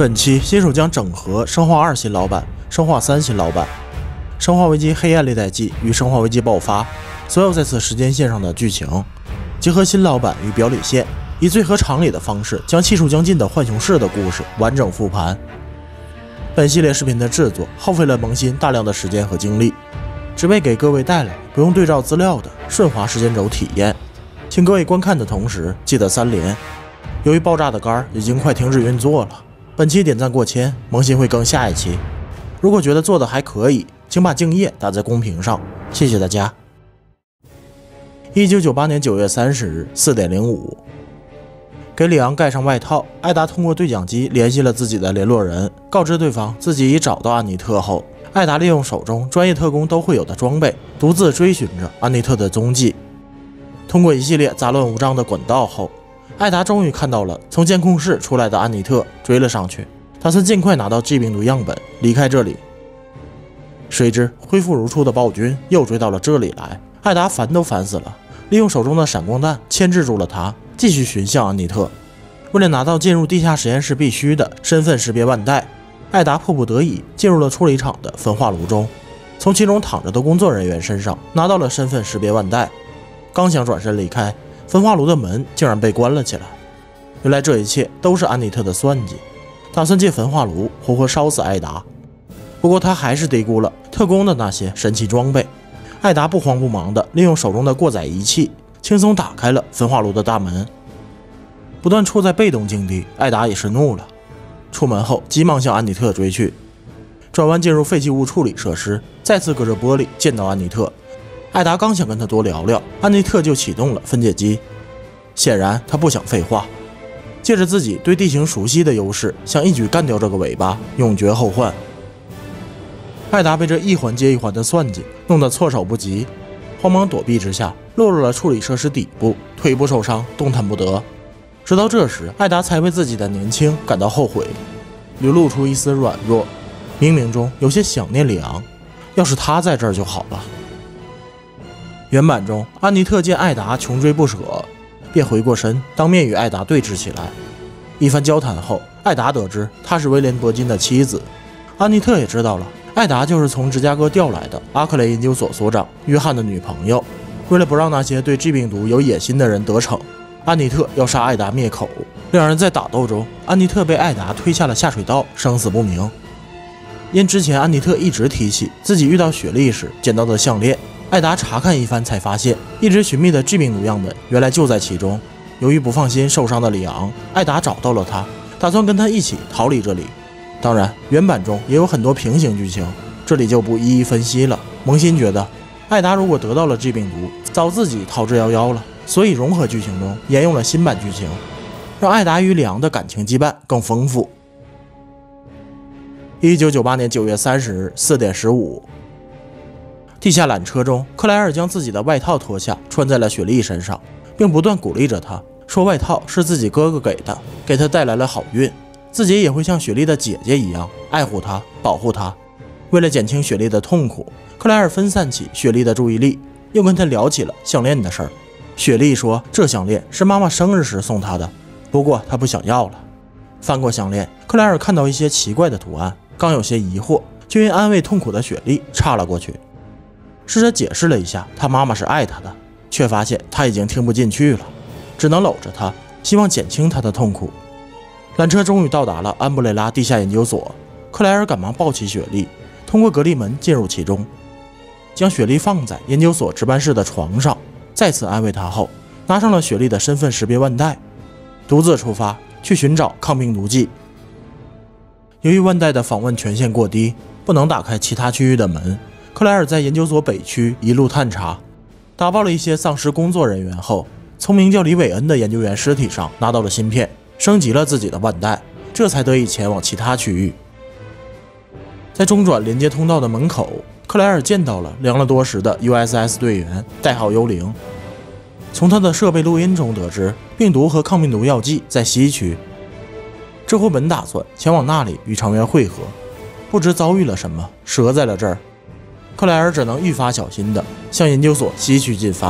本期新手将整合《生化2》新老版、《生化3》新老版、《生化危机：黑暗历代记》与《生化危机爆发》所有在此时间线上的剧情，结合新老版与表里线，以最合常理的方式将气数将尽的浣熊市的故事完整复盘。本系列视频的制作耗费了萌新大量的时间和精力，只为给各位带来不用对照资料的顺滑时间轴体验。请各位观看的同时记得3连。由于爆炸的杆已经快停止运作了，本期点赞过千，萌新会更下一期。如果觉得做的还可以，请把敬业打在公屏上，谢谢大家。1998年9月30日4点05，给里昂盖上外套，艾达通过对讲机联系了自己的联络人，告知对方自己已找到安妮特后，艾达利用手中专业特工都会有的装备，独自追寻着安妮特的踪迹。通过一系列杂乱无章的管道后，艾达终于看到了从监控室出来的安妮特，追了上去，打算尽快拿到 G 病毒样本离开这里。谁知恢复如初的暴君又追到了这里来，艾达烦都烦死了，利用手中的闪光弹牵制住了他，继续寻向安妮特。为了拿到进入地下实验室必须的身份识别腕带，艾达迫不得已进入了处理厂的焚化炉中，从其中躺着的工作人员身上拿到了身份识别腕带。刚想转身离开，焚化炉的门竟然被关了起来。原来这一切都是安妮特的算计，打算借焚化炉活活烧死艾达。不过他还是低估了特工的那些神奇装备。艾达不慌不忙地利用手中的过载仪器，轻松打开了焚化炉的大门。不断处在被动境地，艾达也是怒了。出门后急忙向安妮特追去，转弯进入废弃物处理设施，再次隔着玻璃见到安妮特。艾达刚想跟他多聊聊，安妮特就启动了分解机。显然他不想废话，借着自己对地形熟悉的优势，想一举干掉这个尾巴，永绝后患。艾达被这一环接一环的算计弄得措手不及，慌忙躲避之下落入了处理设施底部，腿部受伤，动弹不得。直到这时，艾达才为自己的年轻感到后悔，流露出一丝软弱，冥冥中有些想念里昂，要是他在这儿就好了。原版中，安妮特见艾达穷追不舍，便回过身当面与艾达对峙起来。一番交谈后，艾达得知她是威廉·铂金的妻子，安妮特也知道了艾达就是从芝加哥调来的阿克雷研究所所长约翰的女朋友。为了不让那些对 G 病毒有野心的人得逞，安妮特要杀艾达灭口。两人在打斗中，安妮特被艾达推下了下水道，生死不明。因之前安妮特一直提起自己遇到雪莉时捡到的项链，艾达查看一番才发现，一直寻觅的 G 病毒样本原来就在其中。由于不放心受伤的里昂，艾达找到了他，打算跟他一起逃离这里。当然，原版中也有很多平行剧情，这里就不一一分析了。萌新觉得，艾达如果得到了 G 病毒，早自己逃之夭夭了，所以融合剧情中沿用了新版剧情，让艾达与里昂的感情羁绊更丰富。1998年9月30日4点15，地下缆车中，克莱尔将自己的外套脱下，穿在了雪莉身上，并不断鼓励着她，说外套是自己哥哥给的，给她带来了好运，自己也会像雪莉的姐姐一样爱护她，保护她。为了减轻雪莉的痛苦，克莱尔分散起雪莉的注意力，又跟她聊起了项链的事儿。雪莉说这项链是妈妈生日时送她的，不过她不想要了。翻过项链，克莱尔看到一些奇怪的图案，刚有些疑惑，就因安慰痛苦的雪莉岔了过去。试着解释了一下他妈妈是爱他的，却发现他已经听不进去了，只能搂着他，希望减轻他的痛苦。缆车终于到达了安布雷拉地下研究所，克莱尔赶忙抱起雪莉，通过隔离门进入其中，将雪莉放在研究所值班室的床上，再次安慰她后，拿上了雪莉的身份识别腕带，独自出发去寻找抗病毒剂。由于腕带的访问权限过低，不能打开其他区域的门，克莱尔在研究所北区一路探查，打爆了一些丧尸工作人员后，从名叫李韦恩的研究员尸体上拿到了芯片，升级了自己的腕带，这才得以前往其他区域。在中转连接通道的门口，克莱尔见到了凉了多时的 USS 队员，代号幽灵。从他的设备录音中得知，病毒和抗病毒药剂在西区。这回本打算前往那里与成员会合，不知遭遇了什么，折在了这儿。克莱尔只能愈发小心地向研究所西区进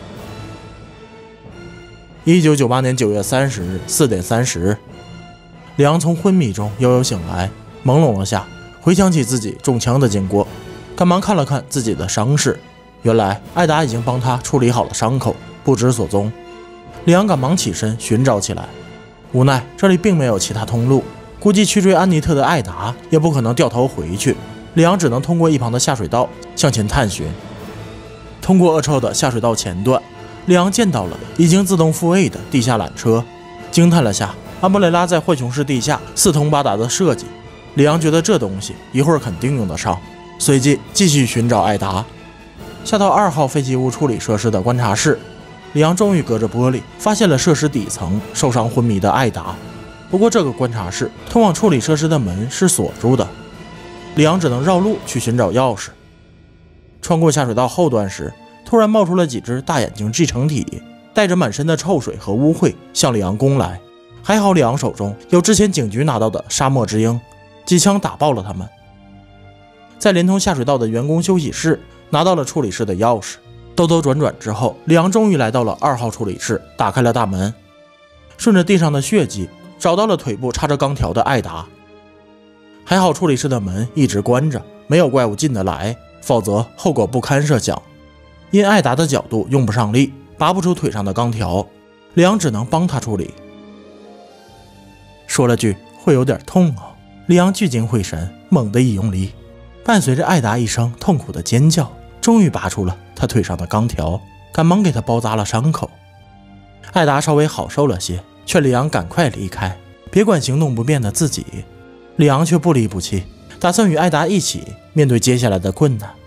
发。1998年9月30日4点30， 里昂从昏迷中悠悠醒来，朦胧了下，回想起自己中枪的经过，赶忙看了看自己的伤势，原来艾达已经帮他处理好了伤口，不知所踪。里昂赶忙起身寻找起来，无奈这里并没有其他通路，估计去追安妮特的艾达也不可能掉头回去，里昂只能通过一旁的下水道向前探寻。通过恶臭的下水道前段，里昂见到了已经自动复位的地下缆车，惊叹了下安布雷拉在浣熊市地下四通八达的设计。里昂觉得这东西一会儿肯定用得上，随即继续寻找艾达。下到2号废弃物处理设施的观察室，里昂终于隔着玻璃发现了设施底层受伤昏迷的艾达。不过这个观察室通往处理设施的门是锁住的，里昂只能绕路去寻找钥匙。穿过下水道后端时，突然冒出了几只大眼睛寄生体，带着满身的臭水和污秽向里昂攻来。还好里昂手中有之前警局拿到的沙漠之鹰，几枪打爆了他们。在连通下水道的员工休息室拿到了处理室的钥匙，兜兜转转之后，里昂终于来到了2号处理室，打开了大门，顺着地上的血迹找到了腿部插着钢条的艾达。还好处理室的门一直关着，没有怪物进得来，否则后果不堪设想。因艾达的角度用不上力，拔不出腿上的钢条，里昂只能帮他处理。说了句会有点痛哦，里昂聚精会神，猛地一用力，伴随着艾达一声痛苦的尖叫，终于拔出了他腿上的钢条，赶忙给他包扎了伤口。艾达稍微好受了些，劝里昂赶快离开，别管行动不便的自己。里昂却不离不弃，打算与艾达一起面对接下来的困难。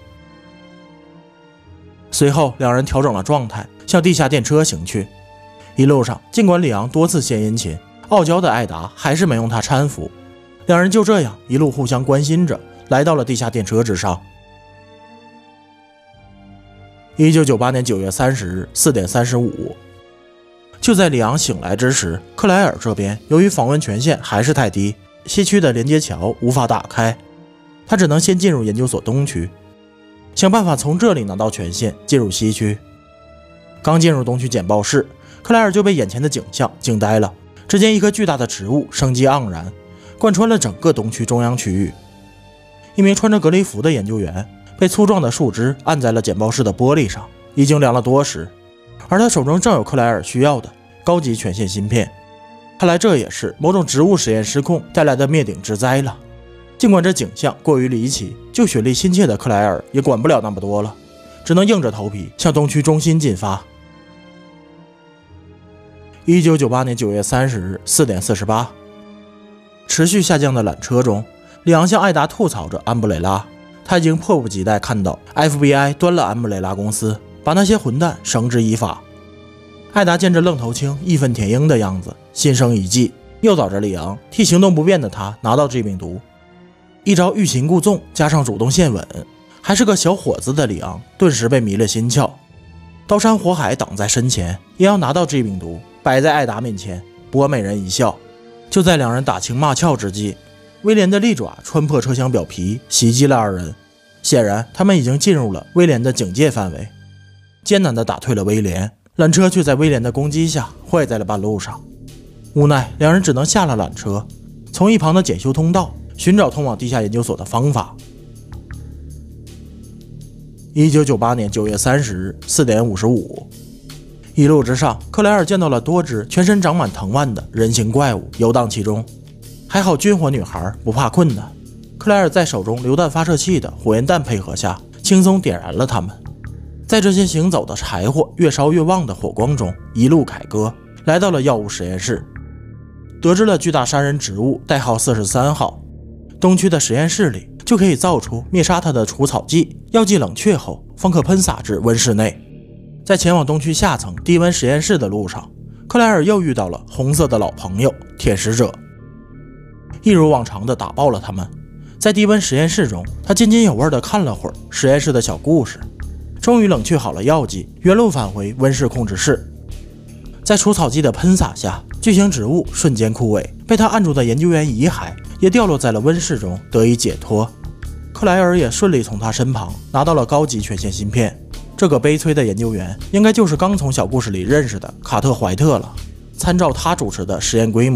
随后两人调整了状态，向地下电车行去。一路上尽管里昂多次献殷勤，傲娇的艾达还是没用他搀扶，两人就这样一路互相关心着，来到了地下电车之上。1998年9月30日4点35，就在里昂醒来之时，克莱尔这边由于访问权限还是太低，西区的连接桥无法打开，他只能先进入研究所东区，想办法从这里拿到权限进入西区。刚进入东区简报室，克莱尔就被眼前的景象惊呆了。只见一棵巨大的植物生机盎然，贯穿了整个东区中央区域。一名穿着隔离服的研究员被粗壮的树枝按在了简报室的玻璃上，已经凉了多时，而他手中正有克莱尔需要的高级权限芯片。看来这也是某种植物实验失控带来的灭顶之灾了。尽管这景象过于离奇，就血力心切的克莱尔也管不了那么多了，只能硬着头皮向东区中心进发。1998年9月30日4点48，持续下降的缆车中，里昂向艾达吐槽着安布雷拉，他已经迫不及待看到 FBI 端了安布雷拉公司，把那些混蛋绳之以法。艾达见这愣头青义愤填膺的样子，心生一计，诱导着里昂替行动不便的他拿到致病毒。一招欲擒故纵加上主动献吻，还是个小伙子的里昂顿时被迷了心窍，刀山火海挡在身前，也要拿到致病毒摆在艾达面前，博美人一笑。就在两人打情骂俏之际，威廉的利爪穿破车厢表皮，袭击了二人。显然他们已经进入了威廉的警戒范围，艰难地打退了威廉，缆车却在威廉的攻击下坏在了半路上。无奈两人只能下了缆车，从一旁的检修通道寻找通往地下研究所的方法。1998年9月30日4点55，一路之上，克莱尔见到了多只全身长满藤蔓的人形怪物游荡其中。还好军火女孩不怕困难，克莱尔在手中榴弹发射器的火焰弹配合下，轻松点燃了它们。在这些行走的柴火越烧越旺的火光中，一路凯歌，来到了药物实验室，得知了巨大杀人植物代号43号。东区的实验室里就可以造出灭杀它的除草剂，药剂冷却后方可喷洒至温室内。在前往东区下层低温实验室的路上，克莱尔又遇到了红色的老朋友舔食者，一如往常的打爆了他们。在低温实验室中，他津津有味地看了会儿实验室的小故事，终于冷却好了药剂，原路返回温室控制室。在除草剂的喷洒下，巨型植物瞬间枯萎，被他按住的研究员遗骸也掉落在了温室中，得以解脱。克莱尔也顺利从他身旁拿到了高级权限芯片。这个悲催的研究员应该就是刚从小故事里认识的卡特·怀特了。参照他主持的实验规模，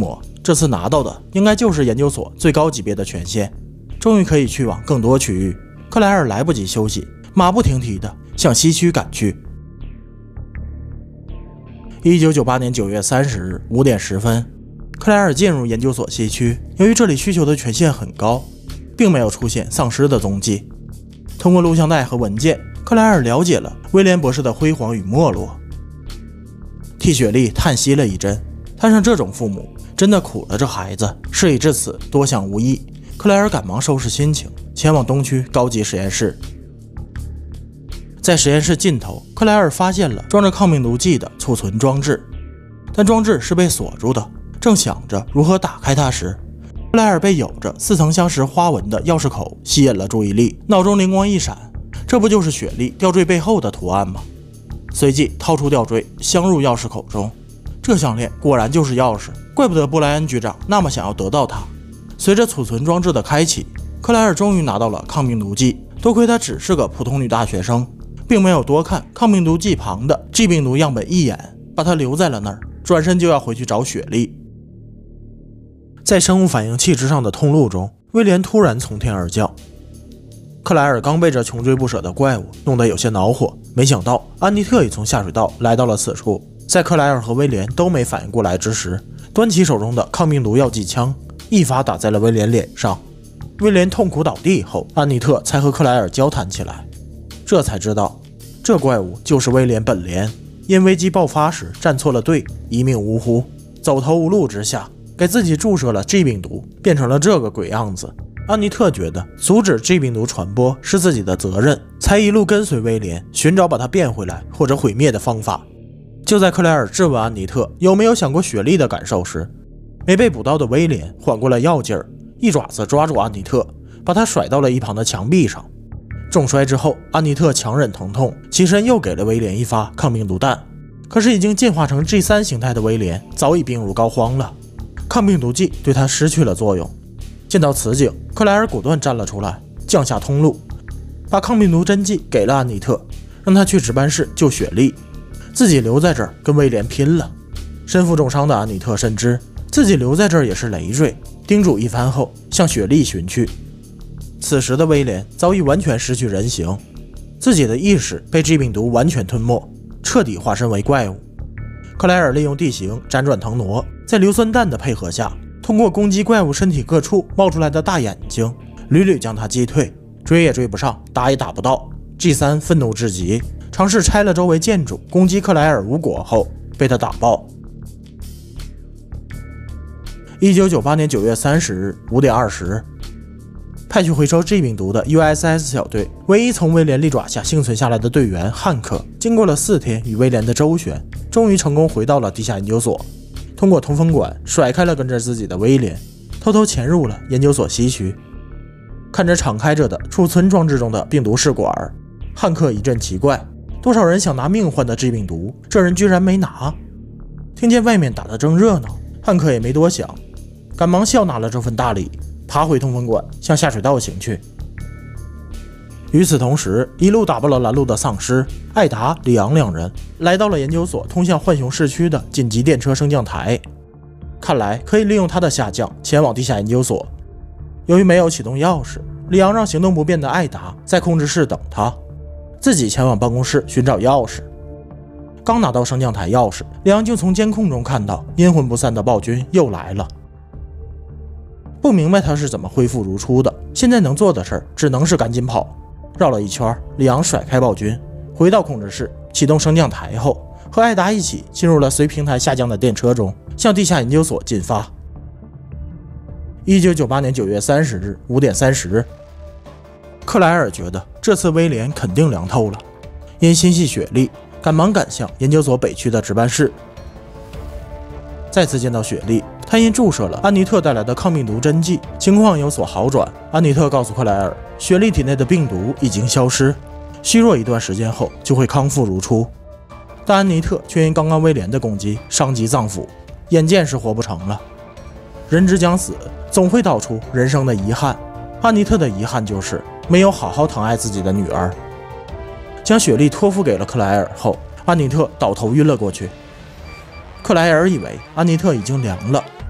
这次拿到的应该就是研究所最高级别的权限，终于可以去往更多区域。克莱尔来不及休息，马不停蹄地向西区赶去。1998年9月30日5点10分，克莱尔进入研究所西区。由于这里需求的权限很高，并没有出现丧尸的踪迹。通过录像带和文件，克莱尔了解了威廉博士的辉煌与没落。替雪莉叹息了一阵，摊上这种父母真的苦了这孩子。事已至此，多想无益。克莱尔赶忙收拾心情，前往东区高级实验室。在实验室尽头，克莱尔发现了装着抗病毒剂的储存装置，但装置是被锁住的。正想着如何打开它时，克莱尔被有着似曾相识花纹的钥匙口吸引了注意力，脑中灵光一闪，这不就是雪莉吊坠背后的图案吗？随即掏出吊坠镶入钥匙口中，这项链果然就是钥匙，怪不得布莱恩局长那么想要得到它。随着储存装置的开启，克莱尔终于拿到了抗病毒剂，多亏她只是个普通女大学生，并没有多看抗病毒剂旁的 G 病毒样本一眼，把它留在了那儿，转身就要回去找雪莉。在生物反应器之上的通路中，威廉突然从天而降。克莱尔刚被这穷追不舍的怪物弄得有些恼火，没想到安妮特也从下水道来到了此处。在克莱尔和威廉都没反应过来之时，端起手中的抗病毒药剂枪，一发打在了威廉脸上。威廉痛苦倒地后，安妮特才和克莱尔交谈起来，这才知道这怪物就是威廉本廉，因危机爆发时站错了队，一命呜呼，走投无路之下给自己注射了 G 病毒，变成了这个鬼样子。安妮特觉得阻止 G 病毒传播是自己的责任，才一路跟随威廉寻找把它变回来或者毁灭的方法。就在克莱尔质问安妮特有没有想过雪莉的感受时，没被捕到的威廉缓过了药劲儿，一爪子抓住安妮特，把她甩到了一旁的墙壁上。重摔之后，安妮特强忍疼痛，起身又给了威廉一发抗病毒弹。可是已经进化成 G3 形态的威廉早已病入膏肓了，抗病毒剂对他失去了作用。见到此景，克莱尔果断站了出来，降下通路，把抗病毒针剂给了安妮特，让她去值班室救雪莉，自己留在这儿跟威廉拼了。身负重伤的安妮特深知自己留在这儿也是累赘，叮嘱一番后向雪莉寻去。此时的威廉早已完全失去人形，自己的意识被 G 病毒完全吞没，彻底化身为怪物。克莱尔利用地形辗转腾挪，在硫酸弹的配合下，通过攻击怪物身体各处冒出来的大眼睛，屡屡将他击退，追也追不上，打也打不到。G3 愤怒至极，尝试拆了周围建筑攻击克莱尔无果后，被他打爆。1998年9月30日5点20，派去回收 G 病毒的 USS 小队唯一从威廉利爪下幸存下来的队员汉克，经过了4天与威廉的周旋，终于成功回到了地下研究所，通过通风管甩开了跟着自己的威廉，偷偷潜入了研究所西区。看着敞开着的储存装置中的病毒试管，汉克一阵奇怪，多少人想拿命换的 G 病毒，这人居然没拿。听见外面打得正热闹，汉克也没多想，赶忙笑纳了这份大礼，爬回通风管向下水道行去。与此同时，一路打爆了拦路的丧尸，艾达、里昂两人来到了研究所通向浣熊市区的紧急电车升降台，看来可以利用它的下降前往地下研究所。由于没有启动钥匙，里昂让行动不便的艾达在控制室等他，自己前往办公室寻找钥匙。刚拿到升降台钥匙，里昂就从监控中看到阴魂不散的暴君又来了。不明白他是怎么恢复如初的，现在能做的事儿只能是赶紧跑。绕了一圈，里昂甩开暴君，回到控制室，启动升降台后，和艾达一起进入了随平台下降的电车中，向地下研究所进发。1998年9月30日5点30，克莱尔觉得这次威廉肯定凉透了，因心系雪莉，赶忙赶向研究所北区的值班室。再次见到雪莉，他因注射了安妮特带来的抗病毒针剂，情况有所好转。安妮特告诉克莱尔，雪莉体内的病毒已经消失，虚弱一段时间后就会康复如初。但安妮特却因刚刚威廉的攻击伤及脏腑，眼见是活不成了。人之将死，总会道出人生的遗憾。安妮特的遗憾就是没有好好疼爱自己的女儿。将雪莉托付给了克莱尔后，安妮特倒头晕了过去。克莱尔以为安妮特已经凉了，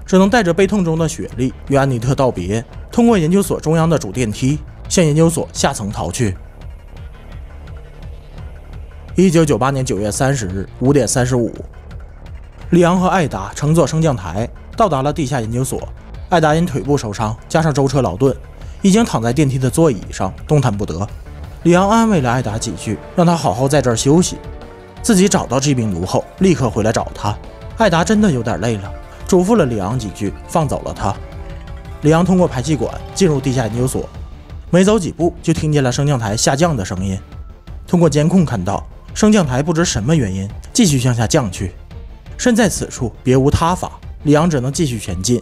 只能带着悲痛中的雪莉与安妮特道别，通过研究所中央的主电梯向研究所下层逃去。1998年9月30日5点35，里昂和艾达乘坐升降台到达了地下研究所。艾达因腿部受伤加上舟车劳顿，已经躺在电梯的座椅上动弹不得。里昂安慰了艾达几句，让他好好在这儿休息，自己找到 G 病毒后立刻回来找他。艾达真的有点累了，嘱咐了里昂几句，放走了他。里昂通过排气管进入地下研究所，没走几步就听见了升降台下降的声音。通过监控看到，升降台不知什么原因继续向下降去。身在此处别无他法，里昂只能继续前进。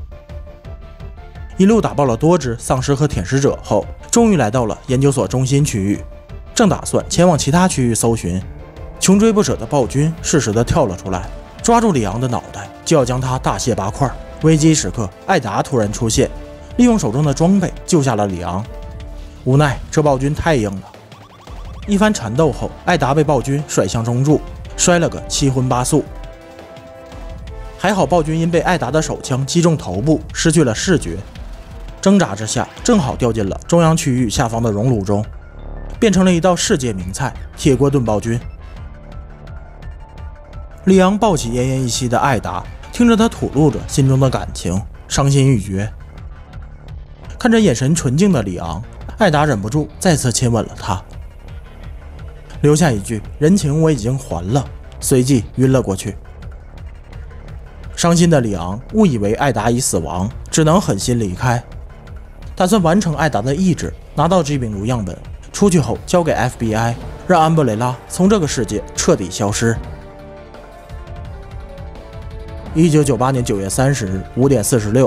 一路打爆了多只丧尸和舔食者后，终于来到了研究所中心区域，正打算前往其他区域搜寻，穷追不舍的暴君适时地跳了出来，抓住里昂的脑袋就要将他大卸八块。危机时刻，艾达突然出现，利用手中的装备救下了里昂。无奈这暴君太硬了，一番缠斗后，艾达被暴君甩向中柱，摔了个七荤八素。还好暴君因被艾达的手枪击中头部，失去了视觉，挣扎之下正好掉进了中央区域下方的熔炉中，变成了一道世界名菜——铁锅炖暴君。里昂抱起奄奄一息的艾达，听着他吐露着心中的感情，伤心欲绝。看着眼神纯净的里昂，艾达忍不住再次亲吻了他，留下一句人情我已经还了，随即晕了过去。伤心的里昂误以为艾达已死亡，只能狠心离开，打算完成艾达的意志，拿到 G 病毒样本，出去后交给 FBI， 让安布雷拉从这个世界彻底消失。1998年9月30日5点46，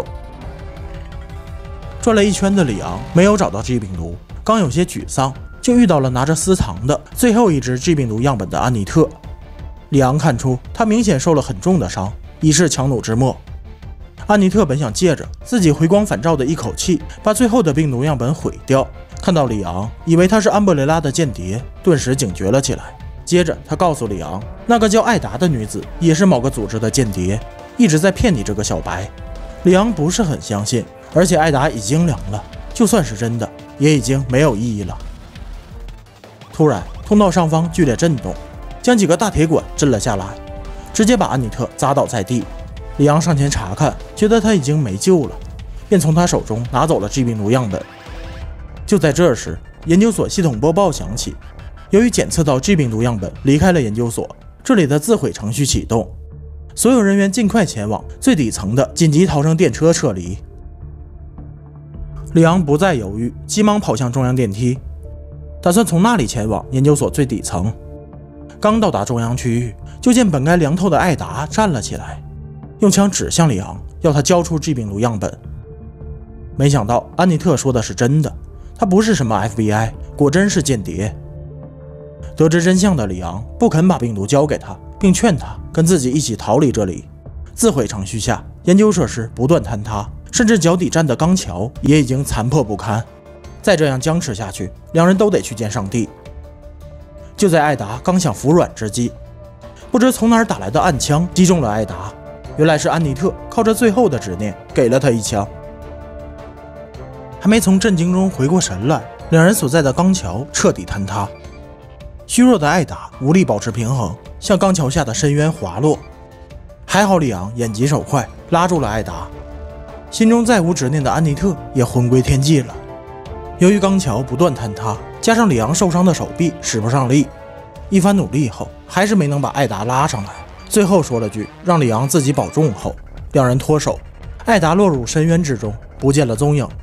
转了一圈的里昂没有找到 G 病毒，刚有些沮丧，就遇到了拿着私藏的最后一只 G 病毒样本的安妮特。里昂看出他明显受了很重的伤，已是强弩之末。安妮特本想借着自己回光返照的一口气把最后的病毒样本毁掉，看到里昂以为他是安布雷拉的间谍，顿时警觉了起来。接着他告诉里昂，那个叫艾达的女子也是某个组织的间谍，一直在骗你这个小白。里昂不是很相信，而且艾达已经凉了，就算是真的也已经没有意义了。突然通道上方剧烈震动，将几个大铁管震了下来，直接把安妮特砸倒在地。里昂上前查看，觉得他已经没救了，便从他手中拿走了 G 病毒样本。就在这时，研究所系统播报响起，由于检测到 G 病毒样本离开了研究所，这里的自毁程序启动，所有人员尽快前往最底层的紧急逃生电车撤离。里昂不再犹豫，急忙跑向中央电梯，打算从那里前往研究所最底层。刚到达中央区域，就见本该凉透的艾达站了起来，用枪指向里昂，要他交出 G 病毒样本。没想到安妮特说的是真的，他不是什么 FBI， 果真是间谍。得知真相的里昂不肯把病毒交给他，并劝他跟自己一起逃离这里。自毁程序下，研究设施不断坍塌，甚至脚底站的钢桥也已经残破不堪。再这样僵持下去，两人都得去见上帝。就在艾达刚想服软之际，不知从哪儿打来的暗枪击中了艾达，原来是安妮特靠着最后的执念给了他一枪。还没从震惊中回过神来，两人所在的钢桥彻底坍塌。虚弱的艾达无力保持平衡，向钢桥下的深渊滑落。还好里昂眼疾手快，拉住了艾达。心中再无执念的安妮特也魂归天际了。由于钢桥不断坍塌，加上里昂受伤的手臂使不上力，一番努力后还是没能把艾达拉上来。最后说了句让里昂自己保重后，两人脱手，艾达落入深渊之中，不见了踪影。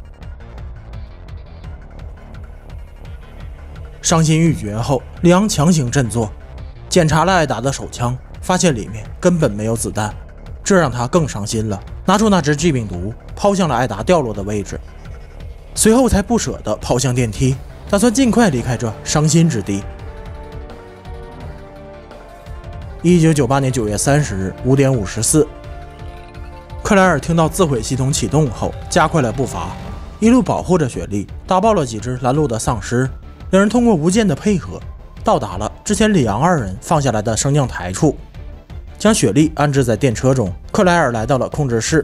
伤心欲绝后，里昂强行振作，检查了艾达的手枪，发现里面根本没有子弹，这让他更伤心了，拿出那只 G 病毒抛向了艾达掉落的位置，随后才不舍得跑向电梯，打算尽快离开这伤心之地。1998年9月30日5点54，克莱尔听到自毁系统启动后，加快了步伐，一路保护着雪莉，打爆了几只拦路的丧尸。两人通过无间的配合，到达了之前里昂二人放下来的升降台处，将雪莉安置在电车中。克莱尔来到了控制室，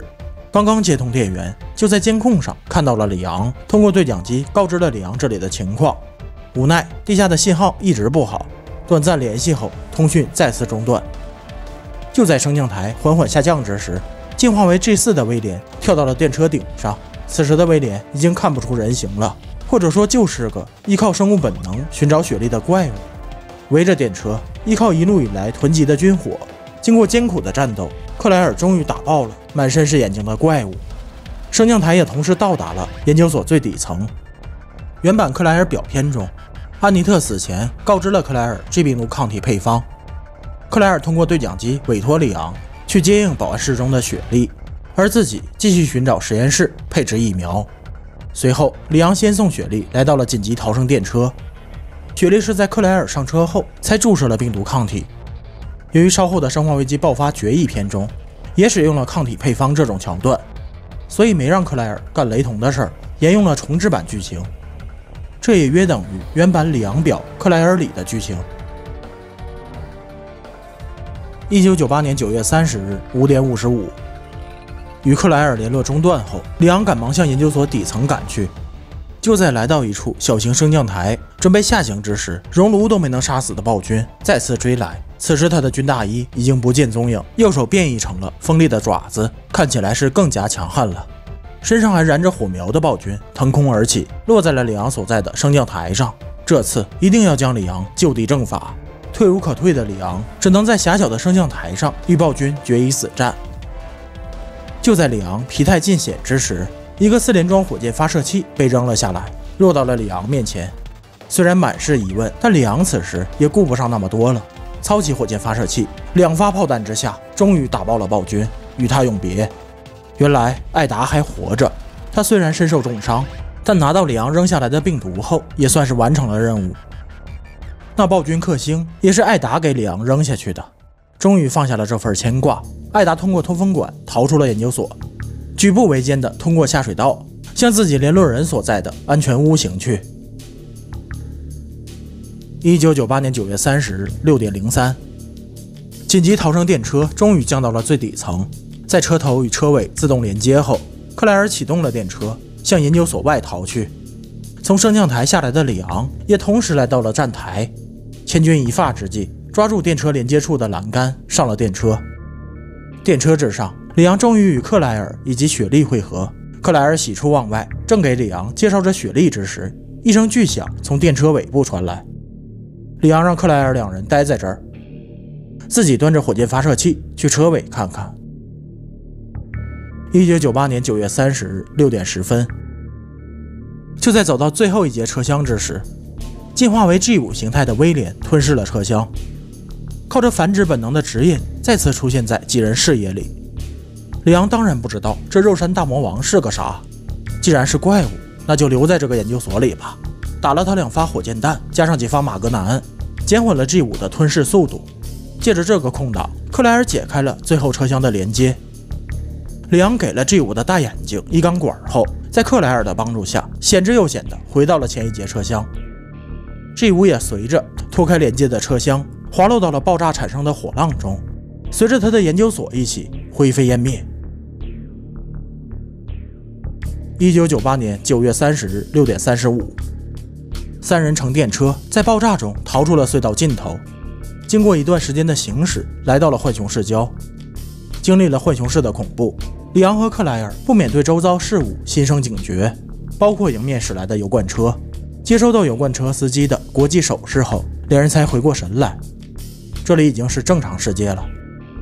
刚刚接通电源，就在监控上看到了里昂，通过对讲机告知了里昂这里的情况。无奈地下的信号一直不好，短暂联系后，通讯再次中断。就在升降台缓缓下降之时，进化为 G4 的威廉跳到了电车顶上。此时的威廉已经看不出人形了，或者说就是个依靠生物本能寻找雪莉的怪物。围着电车，依靠一路以来囤积的军火，经过艰苦的战斗，克莱尔终于打爆了满身是眼睛的怪物。升降台也同时到达了研究所最底层。原版克莱尔表片中，安妮特死前告知了克莱尔 G 病毒抗体配方。克莱尔通过对讲机委托里昂去接应保安室中的雪莉，而自己继续寻找实验室配置疫苗。随后，里昂先送雪莉来到了紧急逃生电车。雪莉是在克莱尔上车后才注射了病毒抗体。由于稍后的《生化危机爆发决议篇》中也使用了抗体配方这种桥段，所以没让克莱尔干雷同的事儿，沿用了重制版剧情。这也约等于原版里昂表克莱尔里的剧情。1998年9月30日5点55，与克莱尔联络中断后，里昂赶忙向研究所底层赶去。就在来到一处小型升降台，准备下行之时，熔炉都没能杀死的暴君再次追来。此时他的军大衣已经不见踪影，右手变异成了锋利的爪子，看起来是更加强悍了。身上还燃着火苗的暴君腾空而起，落在了里昂所在的升降台上。这次一定要将里昂就地正法。退无可退的里昂只能在狭小的升降台上与暴君决一死战。就在里昂疲态尽显之时，一个4连装火箭发射器被扔了下来，落到了里昂面前。虽然满是疑问，但里昂此时也顾不上那么多了，操起火箭发射器，2发炮弹之下，终于打爆了暴君，与他永别。原来艾达还活着，他虽然身受重伤，但拿到里昂扔下来的病毒后，也算是完成了任务。那暴君克星也是艾达给里昂扔下去的，终于放下了这份牵挂。艾达通过通风管逃出了研究所，举步维艰的通过下水道，向自己联络人所在的安全屋行去。1998年9月30日6点03，紧急逃生电车终于降到了最底层。在车头与车尾自动连接后，克莱尔启动了电车，向研究所外逃去。从升降台下来的里昂也同时来到了站台，千钧一发之际，抓住电车连接处的栏杆，上了电车。电车之上，里昂终于与克莱尔以及雪莉会合。克莱尔喜出望外，正给里昂介绍着雪莉之时，一声巨响从电车尾部传来。里昂让克莱尔两人待在这儿，自己端着火箭发射器去车尾看看。1998年9月30日6点10分，就在走到最后一节车厢之时，进化为 G5 形态的威廉吞噬了车厢，靠着繁殖本能的指引再次出现在几人视野里。里昂当然不知道这肉山大魔王是个啥，既然是怪物，那就留在这个研究所里吧。打了他2发火箭弹，加上几发马格南，减缓了 G5 的吞噬速度。借着这个空档，克莱尔解开了最后车厢的连接。里昂给了 G5 的大眼睛一钢管后，在克莱尔的帮助下，险之又险的回到了前一节车厢。G5 也随着脱开连接的车厢，滑落到了爆炸产生的火浪中，随着他的研究所一起灰飞烟灭。1998年9月30日6点35，三人乘电车在爆炸中逃出了隧道尽头，经过一段时间的行驶，来到了浣熊市郊。经历了浣熊市的恐怖，里昂和克莱尔不免对周遭事物心生警觉，包括迎面驶来的油罐车。接收到油罐车司机的国际手势后，两人才回过神来，这里已经是正常世界了。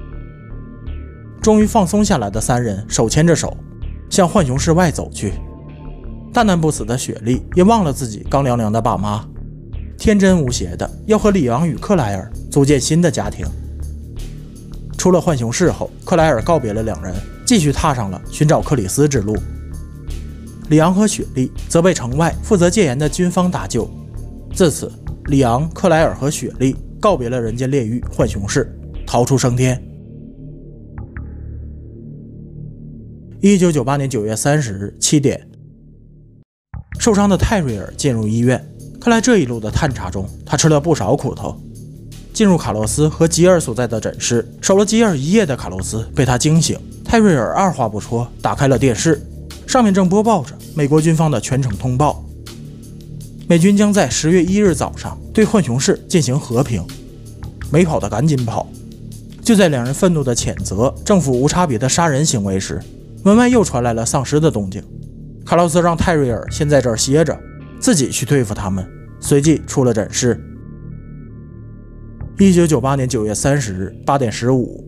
终于放松下来的三人手牵着手向浣熊市外走去。大难不死的雪莉也忘了自己刚凉凉的爸妈，天真无邪的要和里昂与克莱尔组建新的家庭。出了浣熊市后，克莱尔告别了两人，继续踏上了寻找克里斯之路。里昂和雪莉则被城外负责戒严的军方搭救。自此，里昂、克莱尔和雪莉告别了人间炼狱浣熊市，逃出升天。1998年9月30日7点，受伤的泰瑞尔进入医院。看来这一路的探查中，他吃了不少苦头。进入卡洛斯和吉尔所在的诊室，守了吉尔一夜的卡洛斯被他惊醒， 泰瑞尔二话不说打开了电视，上面正播报着美国军方的全程通报，美军将在10月1日早上对浣熊市进行和平。没跑的赶紧跑。就在两人愤怒地谴责政府无差别的杀人行为时，门外又传来了丧尸的动静。卡洛斯让泰瑞尔先在这儿歇着，自己去对付他们，随即出了诊室。1998年9月30日8点15，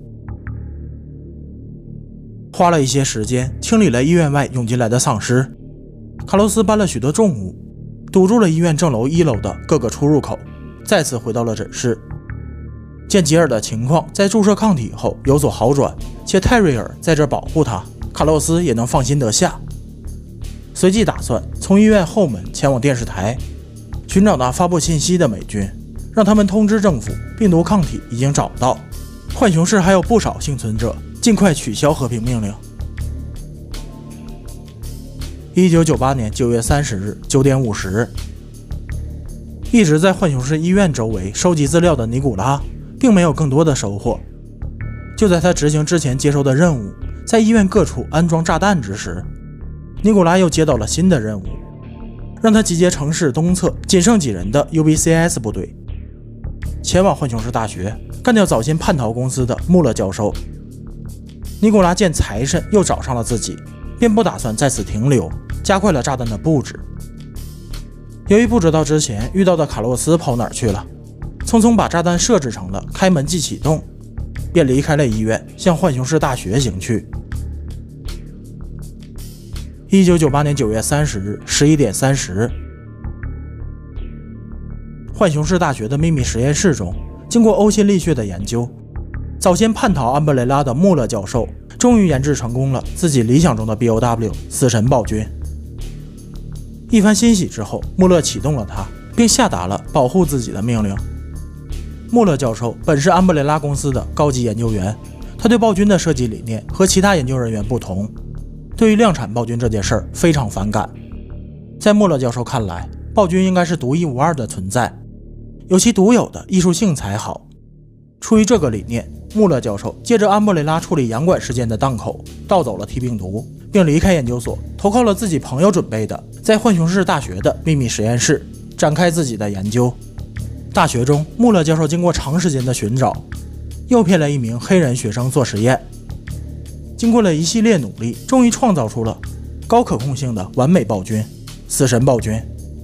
花了一些时间清理了医院外涌进来的丧尸。卡洛斯搬了许多重物，堵住了医院正楼1楼的各个出入口，再次回到了诊室。见吉尔的情况在注射抗体后有所好转，且泰瑞尔在这保护他，卡洛斯也能放心得下。随即打算从医院后门前往电视台，寻找那发布信息的美军，让他们通知政府病毒抗体已经找到，浣熊市还有不少幸存者，尽快取消和平命令。1998年9月30日9点50，一直在浣熊市医院周围收集资料的尼古拉并没有更多的收获。就在他执行之前接收的任务，在医院各处安装炸弹之时，尼古拉又接到了新的任务，让他集结城市东侧仅剩几人的 UBCS 部队，前往浣熊市大学干掉早先叛逃公司的穆勒教授。尼古拉见财神又找上了自己，便不打算在此停留，加快了炸弹的布置。由于不知道之前遇到的卡洛斯跑哪儿去了，匆匆把炸弹设置成了开门即启动，便离开了医院，向浣熊市大学行去。1998年9月30日11点30，浣熊市大学的秘密实验室中，经过呕心沥血的研究，早先叛逃安布雷拉的穆勒教授终于研制成功了自己理想中的 BOW 死神暴君。一番欣喜之后，穆勒启动了它，并下达了保护自己的命令。穆勒教授本是安布雷拉公司的高级研究员，他对暴君的设计理念和其他研究人员不同，对于量产暴君这件事儿非常反感。在穆勒教授看来，暴君应该是独一无二的存在，有其独有的艺术性才好。出于这个理念，穆勒教授借着安布雷拉处理洋管事件的档口，盗走了 T 病毒，并离开研究所，投靠了自己朋友准备的在浣熊市大学的秘密实验室，展开自己的研究。大学中，穆勒教授经过长时间的寻找，诱骗了一名黑人学生做实验，经过了一系列努力，终于创造出了高可控性的完美暴君——死神暴君。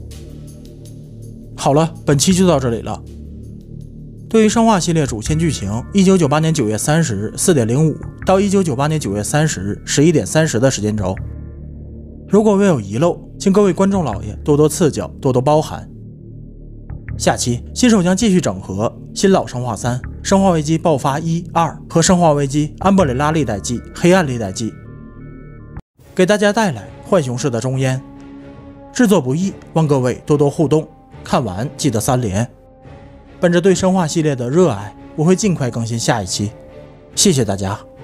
好了，本期就到这里了。对于生化系列主线剧情，1998年9月30日4点05到1998年9月30日11点30的时间轴，如果未有遗漏，请各位观众老爷多多赐教，多多包涵。下期新手将继续整合新老生化3、生化危机爆发1、2和生化危机安布雷拉历代记、黑暗历代记，给大家带来浣熊市的终焉。制作不易，望各位多多互动，看完记得3连。本着对生化系列的热爱，我会尽快更新下一期，谢谢大家。